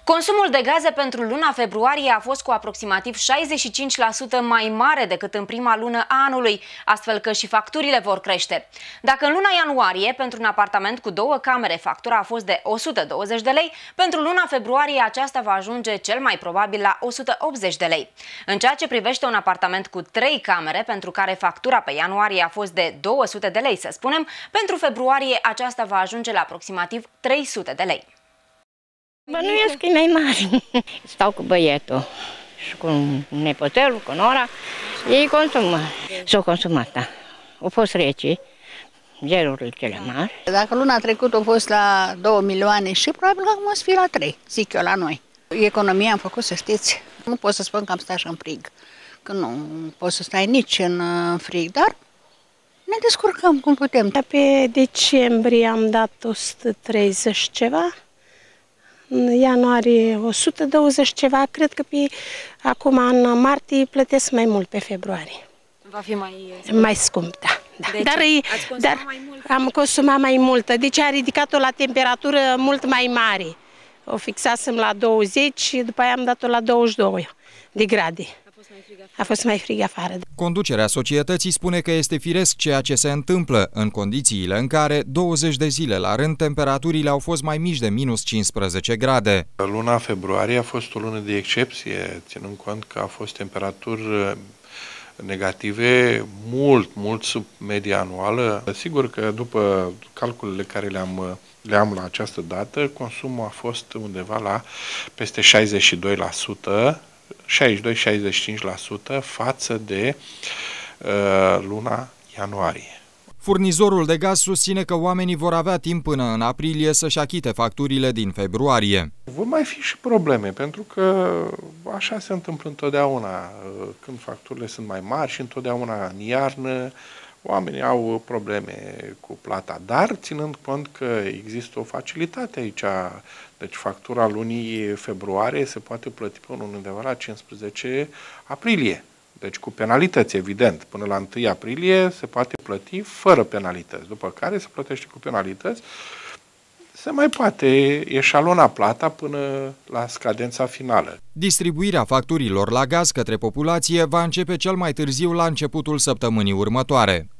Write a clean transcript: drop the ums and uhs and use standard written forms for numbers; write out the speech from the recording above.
Consumul de gaze pentru luna februarie a fost cu aproximativ 65% mai mare decât în prima lună a anului, astfel că și facturile vor crește. Dacă în luna ianuarie, pentru un apartament cu 2 camere, factura a fost de 120 de lei, pentru luna februarie aceasta va ajunge cel mai probabil la 180 de lei. În ceea ce privește un apartament cu 3 camere, pentru care factura pe ianuarie a fost de 200 de lei, să spunem, pentru februarie aceasta va ajunge la aproximativ 300 de lei. Bănuiesc că e mai mare. Stau cu băietul și cu nepoțelul, cu nora. Ei consumă. S-au consumat, da. Au fost rece, gerurile cele mari. Dacă luna trecută a fost la 2 milioane și probabil că acum o să fie la 3, zic eu, la noi. Economia am făcut, să știți. Nu pot să spun că am stat și în frig, că nu poți să stai nici în frig, dar ne descurcăm cum putem. Pe decembrie am dat 130 ceva. În ianuarie 120 ceva, cred că acum în martie plătesc mai mult pe februarie. Va fi mai scump, da. Dar mai mult? Am consumat mai multă, deci a ridicat-o la temperatură mult mai mare. O fixasem la 20 și după aia am dat-o la 22 de grade. A fost mai frig afară. Conducerea societății spune că este firesc ceea ce se întâmplă în condițiile în care 20 de zile la rând temperaturile au fost mai mici de minus 15 grade. Luna februarie a fost o lună de excepție, ținând cont că au fost temperaturi negative mult sub media anuală. Sigur că după calculele care le am la această dată, consumul a fost undeva la peste 62%, 62-65% față de luna ianuarie. Furnizorul de gaz susține că oamenii vor avea timp până în aprilie să-și achite facturile din februarie. Vor mai fi și probleme, pentru că așa se întâmplă întotdeauna, când facturile sunt mai mari și întotdeauna în iarnă oamenii au probleme cu plata, dar ținând cont că există o facilitate aici, deci factura lunii februarie se poate plăti pe undeva la 15 aprilie. Deci cu penalități, evident. Până la 1 aprilie se poate plăti fără penalități, după care se plătește cu penalități. Se mai poate eșalona plata până la scadența finală. Distribuirea facturilor la gaz către populație va începe cel mai târziu la începutul săptămânii următoare.